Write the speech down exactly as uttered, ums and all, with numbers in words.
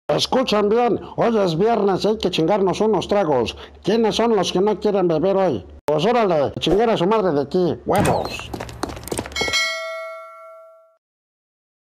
Escuchan bien, hoy es viernes y hay que chingarnos unos tragos. ¿Quiénes son los que no quieren beber hoy? Pues órale, chingar a su madre de aquí, huevos.